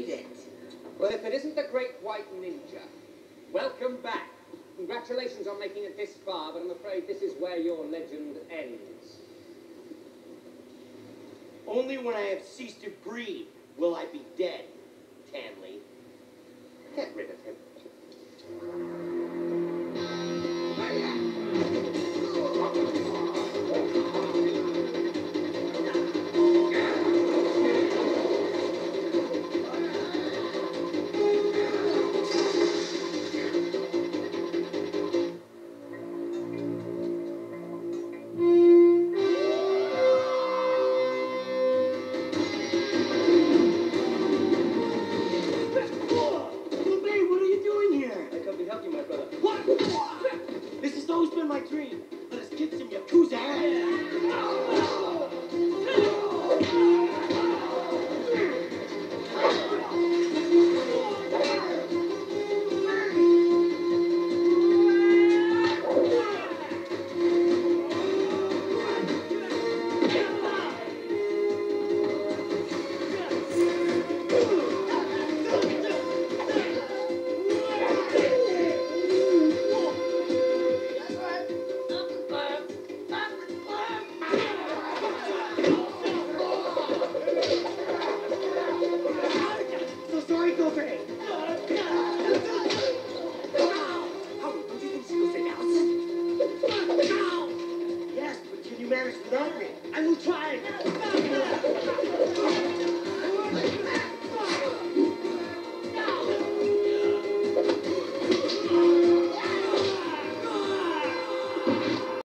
need it. Well, if it isn't the Great White Ninja, welcome back. Congratulations on making it this far, but I'm afraid this is where your legend ends. Only when I have ceased to breathe will I be dead, Tanley. Get rid of him. This has always been my dream. Let us kick some Yakuza ass. Yes, but can you manage without me? I will try.